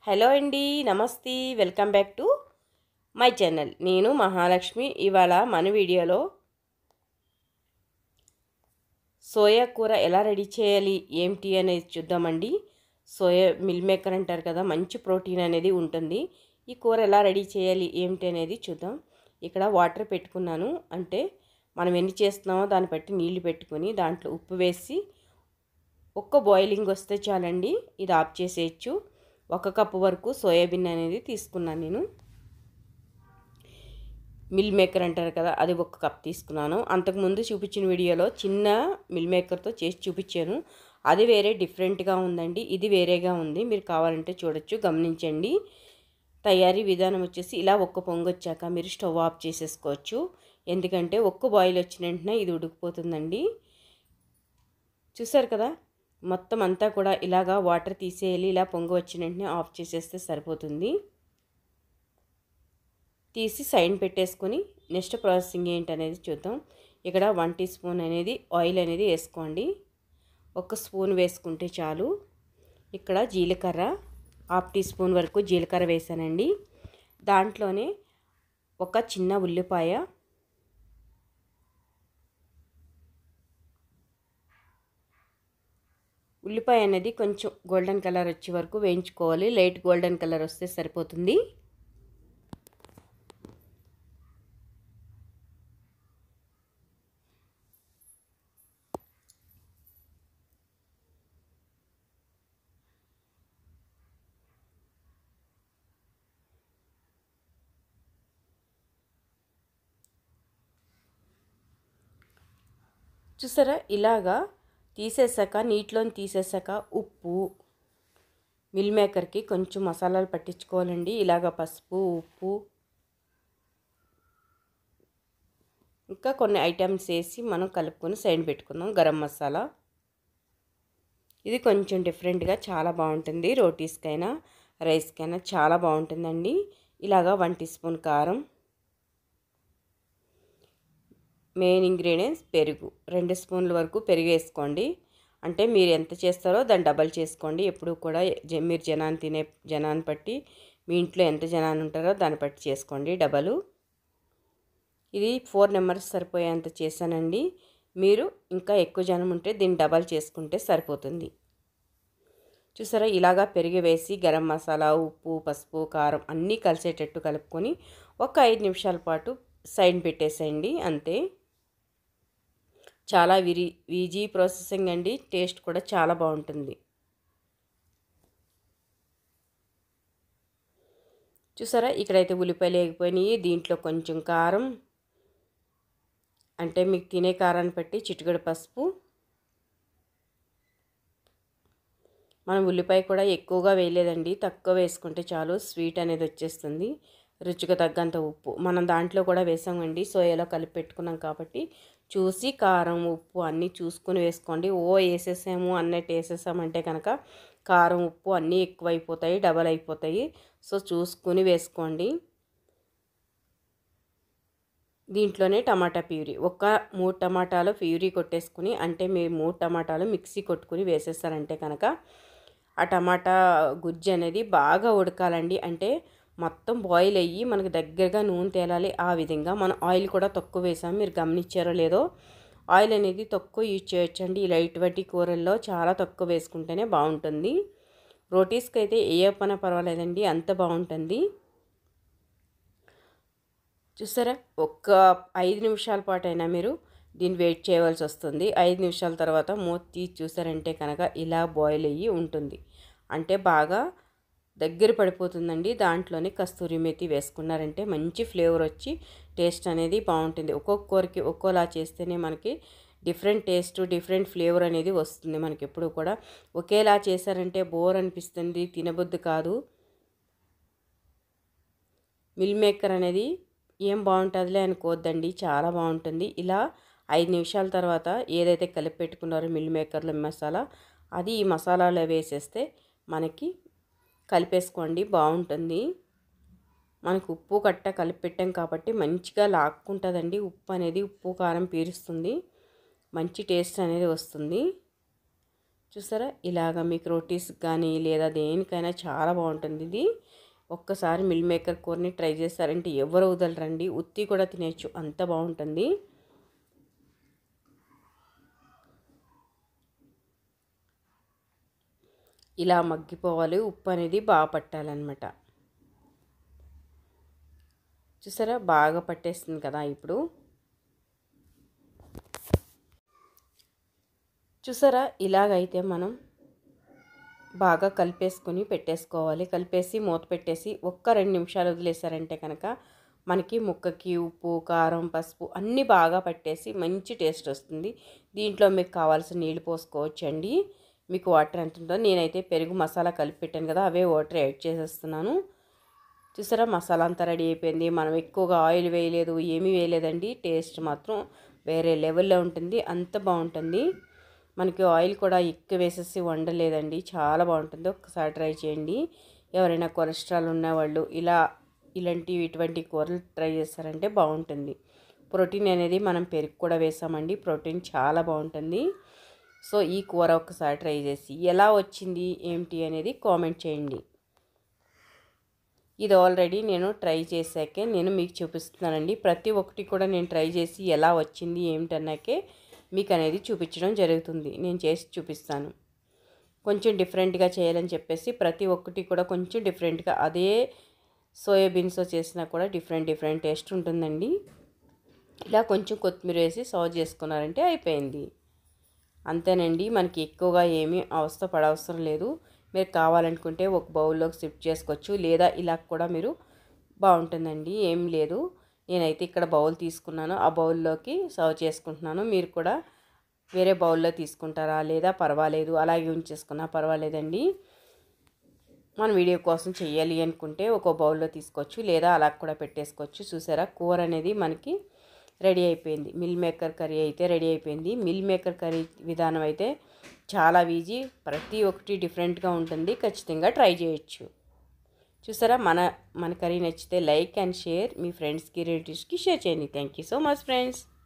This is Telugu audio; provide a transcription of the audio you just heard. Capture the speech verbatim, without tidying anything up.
హలో అండి, నమస్తే. Welcome back to my channel. నేను మహాలక్ష్మి. ఇవాళ మన వీడియోలో సోయా కూర ఎలా రెడీ చేయాలి ఏంటి అనేది చూద్దామండి. సోయా మిల్ మేకర్ అంటారు కదా, మంచి ప్రోటీన్ అనేది ఉంటుంది. ఈ కూర ఎలా రెడీ చేయాలి ఏంటి అనేది చూద్దాం. ఇక్కడ వాటర్ పెట్టుకున్నాను, అంటే మనం ఎన్ని చేస్తున్నామో దాన్ని బట్టి నీళ్లు పెట్టుకొని దాంట్లో ఉప్పు వేసి ఒక్క బాయిలింగ్ వస్తే చాలండి, ఇది ఆఫ్ చేసేయచ్చు. ఒక కప్పు వరకు సోయాబీన్ అనేది తీసుకున్నాను నేను. మిల్ మేకర్ అంటారు కదా, అది ఒక కప్ తీసుకున్నాను. అంతకుముందు చూపించిన వీడియోలో చిన్న మిల్ మేకర్తో చేసి చూపించాను, అది వేరే డిఫరెంట్గా ఉందండి. ఇది వేరేగా ఉంది, మీరు కావాలంటే చూడొచ్చు, గమనించండి. తయారీ విధానం వచ్చేసి ఇలా ఒక్క పొంగు వచ్చాక మీరు స్టవ్ ఆఫ్ చేసేసుకోవచ్చు. ఎందుకంటే ఒక్క బాయిల్ వచ్చిన వెంటనే ఇది ఉడికిపోతుందండి. చూసారు కదా, మొత్తం అంతా కూడా ఇలాగా వాటర్ తీసేయాలి. ఇలా పొంగు వచ్చిన వెంటనే ఆఫ్ చేసేస్తే సరిపోతుంది. తీసి సైడ్ పెట్టేసుకొని నెక్స్ట్ ప్రాసెసింగ్ ఏంటనేది చూద్దాం. ఇక్కడ వన్ టీ స్పూన్ అనేది ఆయిల్ అనేది వేసుకోండి. ఒక స్పూన్ వేసుకుంటే చాలు. ఇక్కడ జీలకర్ర హాఫ్ టీ స్పూన్ వరకు జీలకర్ర వేసానండి. దాంట్లోనే ఒక చిన్న ఉల్లిపాయ, ఉల్లిపాయ అనేది కొంచెం గోల్డెన్ కలర్ వచ్చే వరకు వేయించుకోవాలి. లైట్ గోల్డెన్ కలర్ వస్తే సరిపోతుంది. చూసారా, ఇలాగా తీసేసాక నీటిలోని తీసేసాక ఉప్పు, మిల్ మేకర్కి కొంచెం మసాలాలు పట్టించుకోవాలండి. ఇలాగ పసుపు, ఉప్పు, ఇంకా కొన్ని ఐటమ్స్ వేసి మనం కలుపుకొని సైడ్ పెట్టుకుందాం. గరం మసాలా, ఇది కొంచెం డిఫరెంట్గా చాలా బాగుంటుంది. రోటీస్కైనా రైస్కైనా చాలా బాగుంటుందండి. ఇలాగా వన్ టీ స్పూన్ కారం, మెయిన్ ఇంగ్రీడియంట్స్ పెరుగు, రెండు స్పూన్ల వరకు పెరుగు వేసుకోండి. అంటే మీరు ఎంత చేస్తారో దాన్ని డబల్ చేసుకోండి. ఎప్పుడు కూడా మీరు జనాన్ని తినే జనాన్ని బట్టి, మీ ఇంట్లో ఎంత జనాన్ని ఉంటారో దాన్ని బట్టి చేసుకోండి డబలు. ఇది ఫోర్ నెంబర్స్ సరిపోయేంత చేశానండి. మీరు ఇంకా ఎక్కువ జనం ఉంటే దీన్ని డబల్ చేసుకుంటే సరిపోతుంది. చూసారా, ఇలాగా పెరుగు వేసి గరం మసాలా, ఉప్పు, పసుపు, కారం అన్నీ కలిసేటట్టు కలుపుకొని ఒక ఐదు నిమిషాల పాటు సైడ్ పెట్టేసేయండి. అంతే, చాలా విరి ఈజీ ప్రాసెసింగ్ అండి. టేస్ట్ కూడా చాలా బాగుంటుంది. చూసారా, ఇక్కడైతే ఉల్లిపాయలు వేగిపోయినాయి. దీంట్లో కొంచెం కారం, అంటే మీకు తినే కారాన్ని బట్టి చిటికెడు పసుపు. మనం ఉల్లిపాయ కూడా ఎక్కువగా వేయలేదండి, తక్కువ వేసుకుంటే చాలు, స్వీట్ అనేది వచ్చేస్తుంది. రుచికి తగ్గంత ఉప్పు మనం దాంట్లో కూడా వేసామండి, సోయాలో కలిపి పెట్టుకున్నాం కాబట్టి చూసి కారం, ఉప్పు అన్నీ చూసుకొని వేసుకోండి. ఓ వేసేసాము అన్నట్టు వేసేసామంటే కనుక కారం, ఉప్పు అన్నీ ఎక్కువైపోతాయి, డబల్ అయిపోతాయి. సో చూసుకొని వేసుకోండి. దీంట్లోనే టమాటా ప్యూరీ, ఒక మూడు టమాటాలు ప్యూరీ కొట్టేసుకుని, అంటే మీరు మూడు టమాటాలు మిక్సీ కొట్టుకుని వేసేస్తారంటే కనుక ఆ టమాటా గుజ్జు అనేది బాగా ఉడకాలండి. అంటే మొత్తం బాయిల్ అయ్యి మనకు దగ్గరగా నూనె తేలాలి. ఆ విధంగా మనం ఆయిల్ కూడా తక్కువ వేసాము, మీరు గమనించారో లేదో. ఆయిల్ అనేది తక్కువ యూజ్ చేయొచ్చండి. లైట్ వట్టి కూరల్లో చాలా తక్కువ వేసుకుంటేనే బాగుంటుంది. రోటీస్కి అయితే ఏ పని పర్వాలేదండి, అంత బాగుంటుంది. చూసారా, ఒక్క ఐదు నిమిషాల పాటు అయినా మీరు దీన్ని వెయిట్ చేయవలసి వస్తుంది. ఐదు నిమిషాల తర్వాత మూత తీసి చూసారంటే కనుక ఇలా బాయిల్ అయ్యి ఉంటుంది, అంటే బాగా దగ్గర పడిపోతుందండి. దాంట్లోనే కస్తూరి మేతి వేసుకున్నారంటే మంచి ఫ్లేవర్ వచ్చి టేస్ట్ అనేది బాగుంటుంది. ఒక్కొక్క కూరకి ఒక్కోలా చేస్తేనే మనకి డిఫరెంట్ టేస్ట్, డిఫరెంట్ ఫ్లేవర్ అనేది వస్తుంది. మనకి ఎప్పుడు కూడా ఒకేలా చేశారంటే బోర్ అనిపిస్తుంది, తినబుద్ధి కాదు. మిల్ మేకర్ అనేది ఏం బాగుంటుందిలే అనుకోవద్దండి, చాలా బాగుంటుంది. ఇలా ఐదు నిమిషాల తర్వాత ఏదైతే కలిపి పెట్టుకున్నారో మిల్ మేకర్లో మసాలా, అది ఈ మసాలాలో వేసేస్తే మనకి కలిపేసుకోండి, బాగుంటుంది. మనకు ఉప్పు కట్ట కలిపి పెట్టాం కాబట్టి మంచిగా లాక్కుంటుందండి. ఉప్పు అనేది ఉప్పు కారం పీరుస్తుంది, మంచి టేస్ట్ అనేది వస్తుంది. చూసారా ఇలాగ మీకు రోటీస్ కానీ లేదా దేనికైనా చాలా బాగుంటుంది ఇది. ఒక్కసారి మిల్ మేకర్ కూరని ట్రై చేస్తారంటే ఎవరు వదలరండి, ఉత్తి కూడా తినేయచ్చు, అంత బాగుంటుంది. ఇలా మగ్గిపోవాలి, ఉప్పు అనేది బాగా పట్టాలన్నమాట. చూసారా బాగా పట్టేస్తుంది కదా. ఇప్పుడు చూసారా ఇలాగైతే మనం బాగా కలిపేసుకొని పెట్టేసుకోవాలి. కలిపేసి మూత పెట్టేసి ఒక్క రెండు నిమిషాలు వదిలేసారంటే కనుక మనకి ముక్కకి ఉప్పు కారం పసుపు అన్నీ బాగా పట్టేసి మంచి టేస్ట్ వస్తుంది. దీంట్లో మీకు కావాల్సిన నీళ్ళు పోసుకోవచ్చండి, మీకు వాటర్ ఎంత ఉందో. నేనైతే పెరుగు మసాలా కలిపి పెట్టాను కదా, అవే వాటర్ యాడ్ చేసేస్తున్నాను. చూసారా మసాలా అంతా రెడీ అయిపోయింది. మనం ఎక్కువగా ఆయిల్ వేయలేదు, ఏమీ వేయలేదండి. టేస్ట్ మాత్రం వేరే లెవెల్లో ఉంటుంది, అంత బాగుంటుంది. మనకి ఆయిల్ కూడా ఎక్కువ వేసేసి వండలేదండి, చాలా బాగుంటుంది. ఒక్కసారి ట్రై చేయండి. ఎవరైనా కొలెస్ట్రాల్ ఉన్నవాళ్ళు ఇలా ఇలాంటి ఇటువంటి కూరలు ట్రై చేస్తారంటే బాగుంటుంది. ప్రోటీన్ అనేది మనం పెరుగు కూడా వేసామండి, ప్రోటీన్ చాలా బాగుంటుంది. సో ఈ కూర ఒక్కసారి ట్రై చేసి ఎలా వచ్చింది ఏమిటి అనేది కామెంట్ చేయండి. ఇది ఆల్రెడీ నేను ట్రై చేశాకే నేను మీకు చూపిస్తున్నానండి. ప్రతి ఒక్కటి కూడా నేను ట్రై చేసి ఎలా వచ్చింది ఏమిటన్నాకే మీకు అనేది చూపించడం జరుగుతుంది. నేను చేసి చూపిస్తాను. కొంచెం డిఫరెంట్గా చేయాలని చెప్పేసి ప్రతి ఒక్కటి కూడా కొంచెం డిఫరెంట్గా, అదే సోయాబీన్స్తో చేసినా కూడా డిఫరెంట్ డిఫరెంట్ టేస్ట్ ఉంటుందండి. ఇలా కొంచెం కొత్తిమీర వేసి సర్వ్ చేసుకున్నారంటే అయిపోయింది. అంతేనండి, మనకి ఎక్కువగా ఏమీ అవస్థ పడవసరం లేదు. మీరు కావాలనుకుంటే ఒక బౌల్లోకి షిఫ్ట్ చేసుకోవచ్చు, లేదా ఇలా కూడా మీరు బాగుంటుందండి, ఏం లేదు. నేనైతే ఇక్కడ బౌల్ తీసుకున్నాను, ఆ బౌల్లోకి సర్వ్ చేసుకుంటున్నాను. మీరు కూడా వేరే బౌల్లో తీసుకుంటారా లేదా పర్వాలేదు, అలాగే ఉంచేసుకున్నా పర్వాలేదండి. మన వీడియో కోసం చేయాలి అనుకుంటే ఒక బౌల్లో తీసుకోవచ్చు, లేదా అలా కూడా పెట్టేసుకోవచ్చు. చూసారా కూర అనేది మనకి రెడీ అయిపోయింది. మిల్ మేకర్ కర్రీ అయితే రెడీ అయిపోయింది. మిల్ మేకర్ కర్రీ విధానం అయితే చాలా ఈజీ, ప్రతి ఒక్కటి డిఫరెంట్గా ఉంటుంది. ఖచ్చితంగా ట్రై చేయొచ్చు. చూసారా మన మన కర్రీ నచ్చితే లైక్ అండ్ షేర్, మీ ఫ్రెండ్స్కి రిలేటివ్స్కి షేర్ చేయండి. Thank you so much friends.